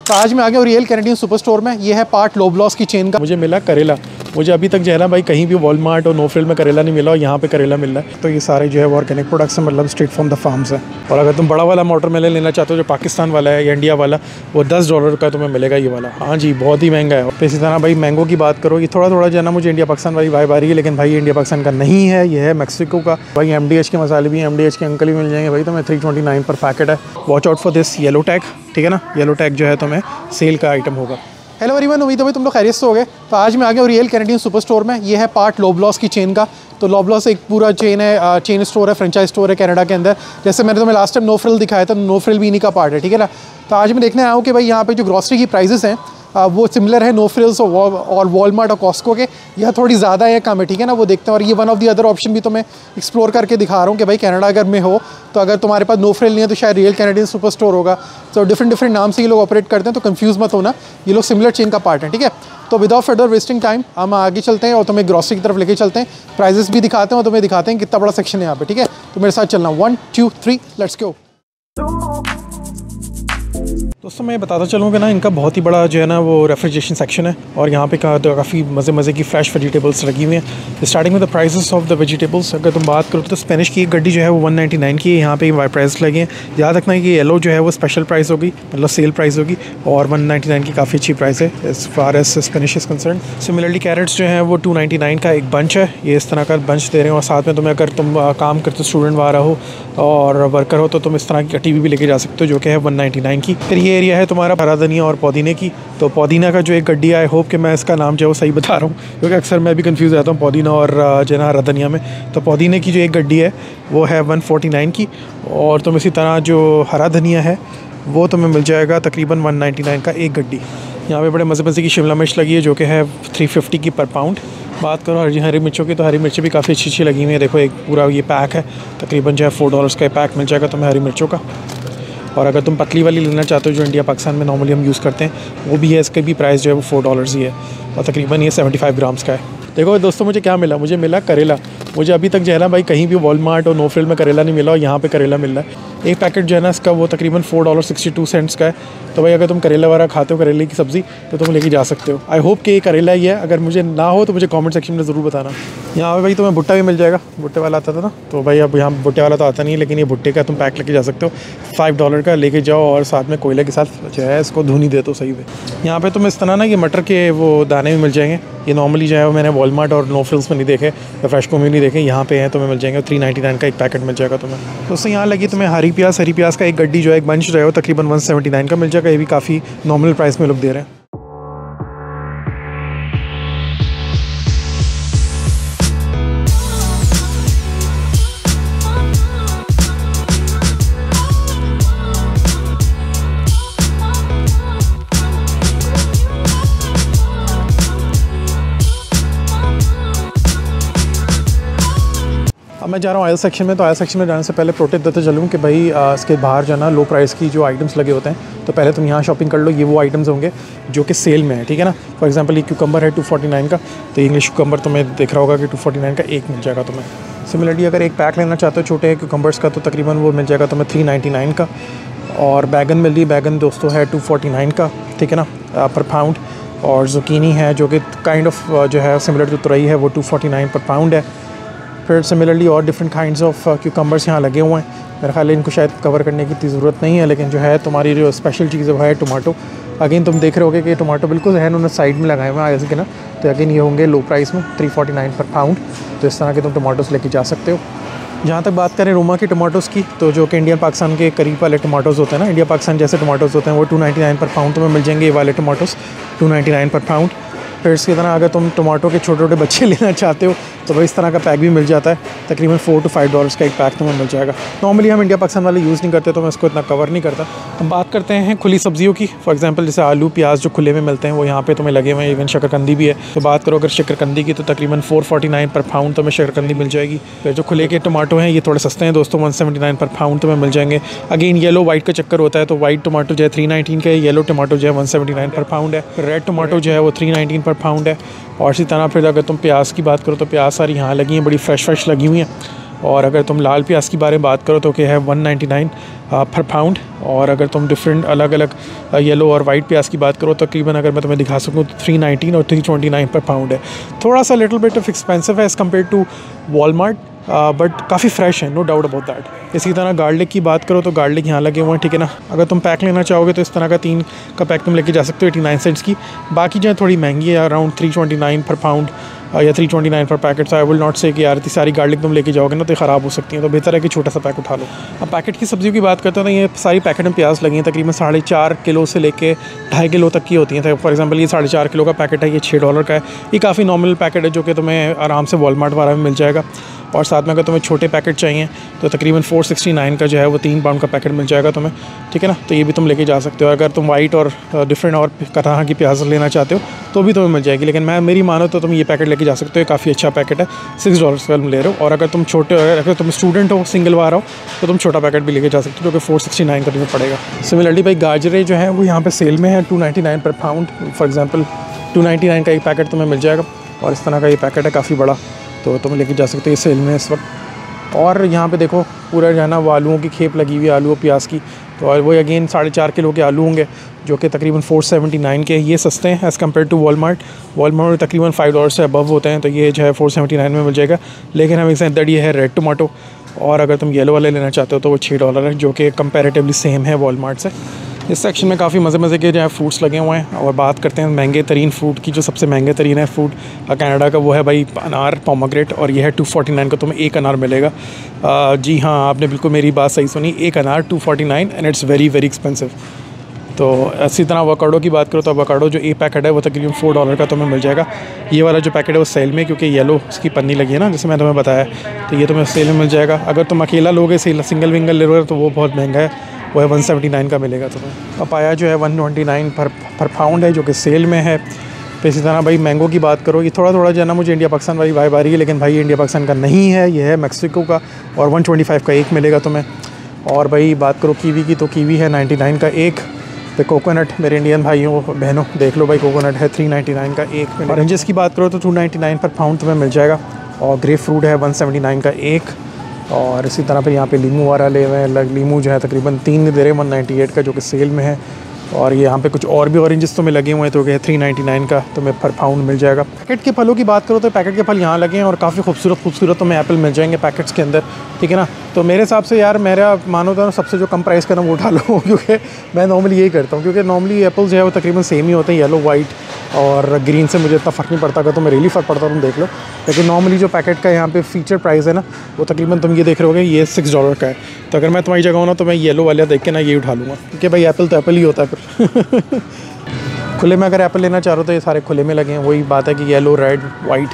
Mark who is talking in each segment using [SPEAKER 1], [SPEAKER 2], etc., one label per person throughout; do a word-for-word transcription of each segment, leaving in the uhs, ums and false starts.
[SPEAKER 1] तो आज मैं आ गया रियल कैनेडियन सुपर स्टोर में। ये है पार्ट लोबलॉस की चेन का। मुझे मिला करेला। मुझे अभी तक जो है ना भाई कहीं भी वॉलमार्ट और नो फ्रिल में करेला नहीं मिला और यहाँ पे करेला मिल रहा है। तो ये सारे जो है वो ऑर्गेनिक प्रोडक्ट्स हैं, मतलब स्ट्रेट फ्रॉम द फार्म्स है। और अगर तुम बड़ा वाला वाटरमेलन लेना चाहते हो जो पाकिस्तान वाला है या इंडिया वाला, वो दस डॉलर का तुम्हें मिलेगा ये वाला। हाँ जी, बहुत ही महंगा है। इसी तरह भाई मैंगो की बात करो, ये थोड़ा थोड़ा जो है ना मुझे इंडिया पाकिस्तान वाली वाइब आ रही है, लेकिन भाई इंडिया पाकिस्तान का नहीं है, ये है मैक्सिको का। भाई एम डी एच के मसाले भी, एम डी एच के अंकल भी मिल जाएंगे भाई तुम्हें three twenty nine per packet है। Watch out for this yellow tag, ठीक है ना। येलो टैग जो है तुम्हें सेल का आइटम होगा। हेलो एवरीवन, उम्मीद है भाई तुम लोग खैरियत से हो गए। तो आज मैं आ गया रियल कैनेडियन सुपर स्टोर में। ये है पार्ट लोबलॉस की चेन का। तो लोबलॉस एक पूरा चेन है, चेन स्टोर है, फ्रेंचाइज स्टोर है कनाडा के अंदर। जैसे मैंने तुम्हें लास्ट टाइम नो फ्रिल दिखाया था, नो फ्रिल भी इन्हीं का पार्ट है, ठीक है ना। तो आज मैं देखने आया हूँ कि भाई यहाँ पे जो ग्रॉसरी की प्राइसेस हैं वो सिमिलर है नो फ्रिल्स और वॉलमार्ट और कॉस्को के, यह थोड़ी ज़्यादा है कम है, ठीक है ना। वो देखते हैं। और ये one of the other option भी तो मैं एक्सप्लोर करके दिखा रहा हूँ कि भाई कनाडा अगर में हो तो अगर तुम्हारे पास नो फ्रिल नहीं है तो शायद रियल कैनेडियन सुपर स्टोर होगा। तो डिफरेंट डिफरेंट नाम से ये लोग ऑपरेट करते हैं, तो कंफ्यूज मत होना, ये लोग सिमिलर चेन का पार्ट है, ठीक है। तो विदाउट फर्दर वेस्टिंग टाइम हम आगे चलते हैं और तुम्हें ग्रॉसरी की तरफ लेके चलते हैं। प्राइजेस भी दिखाते हैं और तुम्हें दिखाते हैं कितना बड़ा सेक्शन है यहाँ पे, ठीक है। तो मेरे साथ चलना, one two three let's go. दोस्तों मैं बताता चलूँ कि ना इनका बहुत ही बड़ा जो है ना वो रेफ्रिजरेशन सेक्शन है और यहाँ पे का, तो काफ़ी मज़े मज़े की फ्रेश वेजिटेबल्स लगी हुई हैं। स्टार्टिंग में the prices of the vegetables अगर तुम बात करो तो स्पेनिश की एक गड्डी जो है वो वन नाइन्टी नाइन की है। यहाँ पे प्राइस लगे हैं। याद रखना है कि येलो जो है वो स्पेशल प्राइस होगी, मतलब सेल प्राइस होगी, और वन नाइन्टी नाइन की काफ़ी अच्छी प्राइस है as far as spinach is concern. Similarly carrots जो है वो टू नाइन्टी नाइन का एक बंच है, ये इस तरह का बंच दे रहे हैं। और साथ में तुम्हें अगर तुम काम करते स्टूडेंट वाला हो और वर्कर हो तो तुम इस तरह की टी वी भी लेके जा सकते हो जो कि है वन नाइन्टी नाइन की। फिर ये एरिया है तुम्हारा हरा धनिया और पुदीने की। तो पुदीना का जो एक गड्डी है, आई होप कि मैं इसका नाम जो है वो सही बता रहा हूँ, क्योंकि अक्सर मैं भी कंफ्यूज रहता हूँ पुदीना और जो है ना हरा धनिया में। तो पुदीने की जो एक गड्डी है वो है वन फोर्टी नाइन की, और तुम इसी तरह जो हरा धनिया है वो तुम्हें मिल जाएगा तकरीबन वन नाइन्टी नाइन का एक गड्डी। यहाँ पे बड़े मज़े मज़े की शिमला मिर्च लगी है जो कि है थ्री फिफ्टी की पर पाउंड। बात करो हरी हरी मिर्चों की, तो हरी मिर्चें भी काफ़ी अच्छी अच्छी लगी हुई है। देखो एक पूरा ये पैक है, तकरीबन जो है फोर डॉलर्स का पैक मिल जाएगा तुम्हें हरी मिर्चों का। और अगर तुम पतली वाली लेना चाहते हो जो इंडिया पाकिस्तान में नॉर्मली हम यूज़ करते हैं वो भी है, इसका भी प्राइस जो है वो फोर डॉलर्स ही है और तकरीबन ये सेवेंटी फाइव ग्राम्स का है। देखो दोस्तों मुझे क्या मिला, मुझे मिला करेला। मुझे अभी तक जो है ना भाई कहीं भी वॉलमार्ट और नो फ्रिल में करेला नहीं मिला और यहाँ पे करेला मिल रहा है। एक पैकेट जो है ना इसका वो तकरीबन four dollar sixty two cents का है। तो भाई अगर तुम करेला वगैरह खाते हो, करेले की सब्ज़ी, तो तुम लेके जा सकते हो। आई होप कि ये करेला ही है। अगर मुझे ना हो तो मुझे कमेंट सेक्शन में ज़रूर बताना। यहाँ पे भाई तुम्हें भुट्टा भी मिल जाएगा, भुट्टे वाला आता था ना, तो भाई अब यहाँ भुट्टे वाला तो आता नहीं है, लेकिन ये भुट्टे का तुम पैक लेके जा सकते हो। फाइव डॉलर का लेके जाओ और साथ में कोयले के साथ जो है इसको धुनी दे तो सही से। यहाँ पे तुम इस तरह ना ये मटर के वो दाने भी मिल जाएंगे। ये नॉर्मली जो है वो मैंने वॉलमार्ट और नो फ्रिल्स में नहीं देखे या फ्रेश को में नहीं देखे, यहाँ पे हैं तुम्हें मिल जाएंगे। थ्री नाइन्टी नाइन का एक पैकेट मिल जाएगा तुम्हें। तो उससे यहाँ लगी तुम्हें हरी प्याज, हरी प्याज का एक गड्डी जो है एक बंच जो है वो तकरीबन वन सेवेंटी नाइन का मिल जाएगा। ये भी काफ़ी नॉर्मल प्राइस में लोग दे रहे हैं। अब मैं जा रहा हूँ ऑयल सेक्शन में। तो ऑयल सेक्शन में जाने से पहले प्रोटेक्ट देते चलूँ कि भाई आ, इसके बाहर जो है ना लो प्राइस की जो आइटम्स लगे होते हैं, तो पहले तुम यहाँ शॉपिंग कर लो। ये वो आइटम्स होंगे जो कि सेल में है, ठीक है ना। फॉर एग्जांपल ये क्यूकम्बर है टू फोर्टी नाइन का, तो इंग्लिश क्यूकम्बर तुम्हें देख रहा होगा कि टू फोर्टी नाइन का एक मिल जाएगा तुम्हें। सिमिलरली अगर एक पैक लेना चाहते हो छोटे क्यूकम्बर्स का, तो तकरीबन वो मिल जाएगा तुम्हें थ्री नाइन्टी नाइन का। और बैगन मिल रही, बैगन दोस्तों है टू फोर्टी नाइन का, ठीक है ना, पर पाउंड। और जुकीनी है जो कि काइंड ऑफ जो है सिमिलर जो तुरई है वो two forty nine per pound है। फिर सिमिलरली और डिफरेंट काइंड्स ऑफ क्यूकम्बर्स यहाँ लगे हुए हैं। मेरे ख्याल है इनको शायद कवर करने की इतनी ज़रूरत नहीं है, लेकिन जो है तुम्हारी जो स्पेशल चीज़ है टोमाटो। अगेन तुम देख रहे होगे कि टोमाटो बिल्कुल है उन्होंने साइड में लगाए हुए हैं आगे से ना। तो अगेन ये होंगे लो प्राइस में three forty nine per pound. तो इस तरह के तुम टोमाटोज़ लेके जा सकते हो। जहाँ तक बात करें रोमा के टोमाटोज़ की, तो जो कि इंडिया पाकिस्तान के करीब वाले टोमाटोज़ होते हैं ना, इंडिया पाकिस्तान जैसे टोमाटोज़ होते हैं, वो two ninety nine per pound तुम्हें मिल जाएंगे। ये वाले tomatoes two ninety nine per pound. फिर इसकी तरह अगर तुम टोमाटो के छोटे छोटे बच्चे लेना चाहते हो तो भाई इस तरह का पैक भी मिल जाता है। तकरीबन फोर टू फाइव डॉलर्स का एक पैक तुम्हें मिल जाएगा। नॉर्मली हम इंडिया पाकिस्तान वाले यूज़ नहीं करते, तो मैं इसको इतना कवर नहीं करता। हम बात करते हैं खुली सब्जियों की। फॉर एग्जांपल जैसे आलू प्याज जो खुले में मिलते हैं वो यहाँ पे तुम्हें लगे हुए हैं। इवन शकरकंदी भी है। तो बात करो अगर शकरकंदी की, तो तकरीबन four forty nine per pound तुम्हें शकरकंदी मिल जाएगी। फिर जो खुले के टमाटो हैं ये थोड़े सस्ते हैं दोस्तों, one seventy nine per pound तुम्हें मिल जाएंगे। अगेन येलो वाइट का चक्कर होता है, तो वाइट टमाटो जो है थ्री नाइनटीन का है, येलो टमाटो जो है one seventy nine per pound है। रेड टमाटो जो है वो थ्री नाइनटीन पर पाउंड है। और इसी तरह फिर अगर तुम प्याज की बात करो तो प्याज सारी यहाँ लगी हैं, बड़ी फ्रेश फ्रेश लगी हुई हैं। और अगर तुम लाल प्याज की बारे में बात करो तो क्या है one ninety nine per pound. और अगर तुम डिफरेंट अलग अलग येलो और वाइट प्याज की बात करो तो तकरीबन अगर मैं तुम्हें दिखा सकूँ तो थ्री नाइनटीन और three twenty nine per pound है। थोड़ा सा लिटिल बिट ऑफ एक्सपेंसिव है as compare to Walmart, but काफ़ी फ्रेश है, नो डाउट अबाउट दैट। इसी तरह गार्लिक की बात करो तो गार्लिक यहाँ लगे हुए हैं, ठीक है ना। अगर तुम पैक लेना चाहोगे तो इस तरह का तीन का पैक तुम लेके जा सकते हो एटी नाइन सेंट्स की। बाकी जो है थोड़ी महंगी है, around three twenty nine per pound या three twenty nine per packet. I will not say कि यार इतनी सारी गार्लिक तुम लेके जाओगे ना तो ख़राब हो सकती है, तो बेहतर है कि छोटा सा पैक उठा लो। अब पैकेट की सब्जियों की बात करते हैं तो ये सारी पैकेट में प्याज लगी हैं, तकरीबन साढ़े चार किलो से लेके ढाई किलो तक की होती हैं। फॉर एग्जांपल ये साढ़े चार किलो का पैकेट है, ये छः डॉलर का है। ये काफ़ी नॉर्मल पैकेट है जो कि तुम्हें आराम से वॉलमार्ट वाला में मिल जाएगा। और साथ में अगर तुम्हें छोटे पैकेट चाहिए तो तकरीबन फोर सिक्सटी नाइन का जो है वो तीन पाउंड का पैकेट मिल जाएगा तुम्हें, ठीक है ना। तो ये भी तुम लेके जा सकते हो। अगर तुम वाइट और डिफरेंट और तरह की प्याज लेना चाहते हो तो भी तुम्हें मिल जाएगी, लेकिन मैं मेरी मानो तो तुम ये पैकेट लेके जा सकते हो। काफ़ी अच्छा पैकेट है, सिक्स डॉलर का तुम ले रहे हो। और अगर तुम छोटे अगर तुम स्टूडेंट हो, सिंगल बार हो, तो तुम छोटा पैकेट भी लेके जा सकते हो जो कि फोर सिक्सटी नाइन का तुम्हें पड़ेगा। सिमिलरली भाई गाजरें जो है वो यहाँ पे सेल में है two ninety nine per pound. For example two ninety nine का एक पैकेट तुम्हें मिल जाएगा और इस तरह का ये पैकेट है काफ़ी बड़ा, तो तुम लेके जा सकते हो, ये सेल में है इस वक्त। और यहाँ पे देखो पूरा जो है ना वो आलूओं की खेप लगी हुई है, आलू और प्याज की। तो और वो अगेन साढ़े चार किलो के आलू होंगे जो कि तकरीबन फोर सेवेंटी नाइन के। ये सस्ते हैं as compare to Walmart. Walmart में तकरीबन फाइव डॉलर से अबव होते हैं, तो ये जो है फोर सेवेंटी नाइन में मिल जाएगा। लेकिन हम इससे दैट ये है रेड टमाटो, और अगर तुम येलो वाले लेना चाहते हो तो वो छः डॉलर है, जो कि कंपैरेटिवली सेम है वॉलमार्ट से। इस सेक्शन में काफ़ी मज़े मज़े के जो है फ्रूट्स लगे हुए हैं। और बात करते हैं महंगे तरीन फ्रूट की, जो सबसे महंगे तरीन है फ्रूट कनाडा का, वो है भाई अनार, पोमोग्रेनेट। और ये है टू फोर्टी नाइन का तुम्हें एक अनार मिलेगा। आ, जी हाँ, आपने बिल्कुल मेरी बात सही सुनी, एक अनार two forty nine and it's very very expensive. तो इसी तरह अवोकाडो की बात करो तो अवोकाडो जो एक पैकेट है वो तकरीबन फोर डॉलर का तुम्हें मिल जाएगा। ये वाला जो पैकेट है वो सेल में, क्योंकि येलो उसकी पन्नी लगी है ना, जैसे मैं तुम्हें बताया, तो ये तुम्हें सेल में मिल जाएगा। अगर तुम अकेला लोगे, सिंगल विंगल ले रहे हो तो वो बहुत महंगा है, वो है वन सेवेंटी नाइन का मिलेगा तुम्हें। पपाया जो है वन ट्वेंटी नाइन पर पर पाउंड है, जो कि सेल में है। तो इसी तरह भाई मैंगो की बात करो, ये थोड़ा थोड़ा जो है ना मुझे इंडिया पाकिस्तान वाली वाइब आ रही है, लेकिन भाई ये इंडिया पाकिस्तान का नहीं है, ये है मैक्सिको का, और वन ट्वेंटी फाइव का एक मिलेगा तुम्हें। और भाई बात करो कीवी की, तो कीवी है नाइन्टी नाइन का एक। तो कोकोनट मेरे इंडियन भाइयों बहनों देख लो भाई, कोकोनट है थ्री नाइन्टी नाइन का एक। ऑरेंजेस की बात करो तो two ninety nine per pound तुम्हें मिल जाएगा। और ग्रेप फ्रूट है वन सेवेंटी नाइन का एक। और इसी तरह फिर यहाँ पे लीमू वाला ले हुए हैं, लीमू जो है तकरीबन तीन दे रहे हैं वन नाइन्टी एट का, जो कि सेल में है। और ये यहाँ पे कुछ और भी ऑरेंजेस तुम्हें लगे हुए हैं, तो क्या थ्री नाइन्टी नाइन का तुम्हें पर पाउंड मिल जाएगा। पैकेट के फलों की बात करो तो पैकेट के फल यहाँ लगे हैं और काफ़ी खूबसूरत खूबसूरत तुम्हें एप्पल मिल जाएंगे पैकेट्स के अंदर, ठीक है ना। तो मेरे हिसाब से यार मेरा मानो तो सबसे जो कम प्राइस का ना वो उठा लो, क्योंकि मैं नॉर्मली यही करता हूँ, क्योंकि नॉर्मली एप्पल जो है वो तकरीबन सेम ही होते हैं, येलो वाइट और ग्रीन से मुझे इतना फ़र्क नहीं पड़ता। अगर तुम्हें रियली फ़र्क पड़ता तुम देख लो, लेकिन नॉर्मली जो पैकेट का यहाँ पे फीचर प्राइस है ना वो तकरीबन तुम ये देख रहे होगे ये सिक्स डॉलर का है। तो अगर मैं तुम्हारी जगह हूँ ना तो मैं येलो वाला देख के ना ये उठा लूँगा, क्योंकि भाई एप्पल तो एप्पल ही होता है फिर। खुले में अगर एप्पल लेना चाह रहे हो तो ये सारे खुले में लगे हैं। वही बात है कि येलो, रेड, वाइट,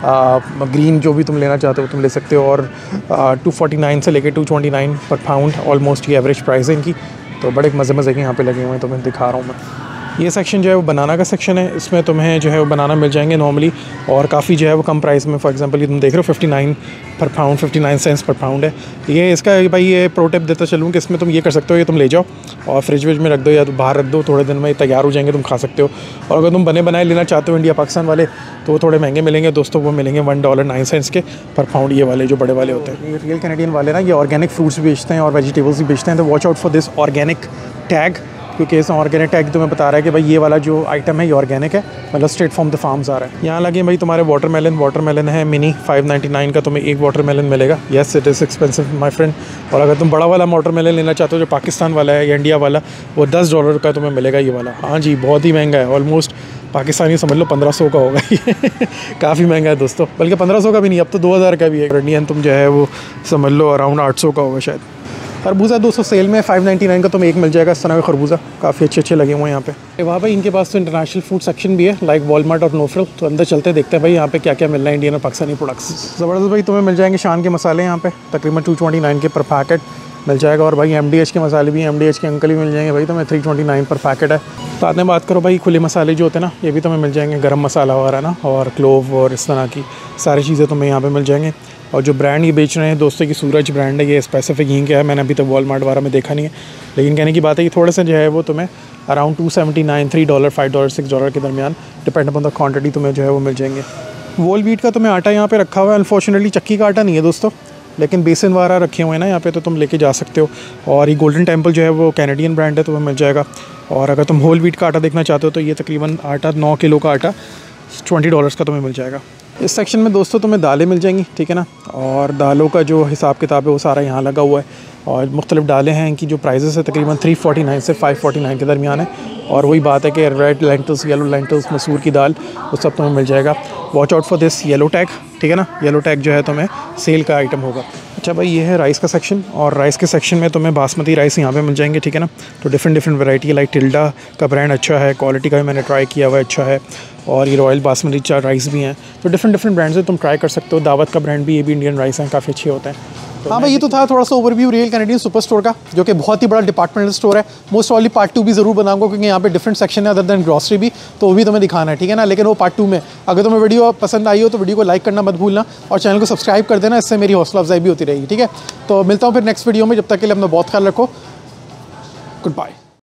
[SPEAKER 1] ग्रीन जो भी तुम लेना चाहते हो तुम ले सकते हो। और टू फोर्टी नाइन से लेके two twenty nine per pound almost ये एवरेज प्राइस है इनकी। तो बड़े मज़े मज़े के यहाँ पे लगे हुए हैं, तो मैं दिखा रहा हूँ मैं। ये सेक्शन जो है वो बनाना का सेक्शन है, इसमें तुम्हें जो है वो बनाना मिल जाएंगे नॉर्मली, और काफ़ी जो है वो कम प्राइस में। फॉर एग्जांपल ये तुम देख रहे हो fifty nine per pound, fifty nine cents per pound है। ये इसका भाई ये प्रो टिप देता चलूँ कि इसमें तुम ये कर सकते हो, ये तुम ले जाओ और फ्रिज व्रिज में रख दो या तो बाहर रख दो, थोड़े दिन में तैयार हो जाएंगे, तुम खा सकते हो। और अगर तुम बने बनाए लेना चाहते हो इंडिया पाकिस्तान वाले तो वो थोड़े महंगे मिलेंगे दोस्तों, वो मिलेंगे वन डॉलर नाइन सेंट्स के पर पाउंड, ये वाले जो बड़े वाले होते हैं। ये रियल कैनेडियन वाले ना ये ऑर्गेनिक फ्रूट्स भी बेचते हैं और वेजिटेबल्स भी बेचते हैं, तो watch out for this organic tag, क्योंकि इस ऑर्गेनिक टैग तुम्हें बता रहा है कि भाई ये वाला जो आइटम है ये ऑर्गेनिक है, मतलब स्ट्रेट फ्रॉम द फार्म्स आ रहा है। यहाँ लगे भाई तुम्हारे वाटरमेलन, वाटरमेलन है मिनी फाइव नाइन्टी नाइन का तुम्हें एक वाटरमेलन मिलेगा। Yes it is expensive my friend. और अगर तुम बड़ा वाला वाटरमेलन लेना चाहते हो जो पाकिस्तान वाला है या इंडिया वाला, वो दस डॉलर का तुम्हें मिलेगा ये वाला। हाँ जी, बहुत ही महंगा है, ऑलमोस्ट पाकिस्तानी समझ लो पंद्रह सौ का होगा ये काफ़ी महंगा है दोस्तों, बल्कि पंद्रह सौ का भी नहीं, अब तो दो हज़ार का भी है। इंडियन तुम जो है वो समझ लो अराउंड आठ सौ का होगा शायद। खरबूजा दोस्तों सेल में फाइव नाइन्टी नाइन का तुम्हें एक मिल जाएगा। इस तरह का खरबूजा काफ़ी अच्छे अच्छे लगे हुए हैं यहाँ पे। वहाँ भाई इनके पास तो इंटरनेशनल फूड सेक्शन भी है लाइक वॉलमार्ट और नोफ्रिल, तो अंदर चलते देखते हैं भाई यहाँ पे क्या क्या मिल रहा है इंडियन और पाकिस्तानी प्रोडक्ट्स। ज़बरदस्त भाई तुम्हें मिल जाएंगे शान के मसाले यहाँ पे, तकरीबन टू ट्वेंटी नाइन के पर पैकेट मिल जाएगा। और भाई एम डी एच के मसाले भी, एम डी एच के अंकल भी मिल जाएंगे भाई तुम्हें three twenty nine per packet है। साथ में बात करो भाई खुले मसाले जो होते हैं ना, ये भी तुम्हें मिल जाएंगे, गरम मसाला वगैरह ना, और क्लोव और इस तरह की सारी चीज़ें तुम्हें यहाँ पे मिल जाएंगे। और जो ब्रांड ये बेच रहे हैं दोस्तों की सूरज ब्रांड है, ये स्पेसिफिक यहीं का है, मैंने अभी तक वॉलमार्ट वगैरह में देखा नहीं है, लेकिन कहने की बात है कि थोड़े से जो है वो तुम्हें around two seventy nine, three dollar, five dollar, six dollar के दरमियान डिपेंड अपॉन द क्वांटिटी तुम्हें जो है वो मिल जाएंगे। वोल व्हीट का तुम्हें आटा यहाँ पे रखा हुआ है, अनफॉर्चुनेटली चक्की का आटा नहीं है दोस्तों, लेकिन बेसन वाला रखे हुए हैं ना यहाँ पे, तो तुम लेके जा सकते हो। और ये गोल्डन टेम्पल जो है वो कैनेडियन ब्रांड है, तो वो मिल जाएगा। और अगर तुम होल व्हीट का आटा देखना चाहते हो तो ये तकरीबन आटा नौ किलो का आटा ट्वेंटी डॉलर्स का तुम्हें मिल जाएगा। इस सेक्शन में दोस्तों तुम्हें दालें मिल जाएंगी, ठीक है ना। और दालों का जो हिसाब किताब है वो सारा यहाँ लगा हुआ है। और मुख्तलिफ दालें हैं, इनकी जो प्राइजेस है तकरीबन थ्री फोर्टी नाइन से फाइव फोर्टी नाइन के दरमियान है। और वही बात है कि रेड लेंटल्स, येलो लेंटल्स, मसूर की दाल, वो सब तुम्हें मिल जाएगा। Watch out for this yellow tag, ठीक है ना। येलो टैग जो है तुम्हें सेल का आइटम होगा। अच्छा भाई, ये है राइस का सेक्शन, और राइस के सेक्शन में तुम्हें बासमती राइस यहाँ पे मिल जाएंगे, ठीक है ना। तो different different variety like Tilda का ब्रांड अच्छा है, क्वालिटी का भी मैंने ट्राई किया हुआ है, अच्छा है। और ये रॉयल बासमती चार राइस भी हैं, तो डिफरेंट डिफरेंट ब्रांड्स है, तुम ट्राई कर सकते हो। दावत का ब्रांड भी, ये भी इंडियन राइस हैं, काफ़ी अच्छे होते हैं। तो हाँ भाई, ये तो था थोड़ा सा overview real Canadian super store का, जो कि बहुत ही बड़ा डिपार्टमेंटल स्टोर है। मोस्ट ऑनली पार्ट टू भी ज़रूर बनाऊंगा, क्योंकि यहाँ पे डिफरेंट सेक्शन है अदर देन ग्रॉसरी भी, तो वो भी तुम्हें दिखाना है, ठीक है ना। लेकिन वो पार्ट टू में, अगर तुम्हें वीडियो पसंद आई हो तो वीडियो को लाइक करना मत भूलना, और चैनल को सब्सक्राइब कर देना, इससे मेरी हौसला अफजाई भी होती रहेगी, ठीक है। तो मिलता हूँ फिर नेक्स्ट वीडियो में, जब तक के लिए अपना बहुत ख्याल रखो। Good bye.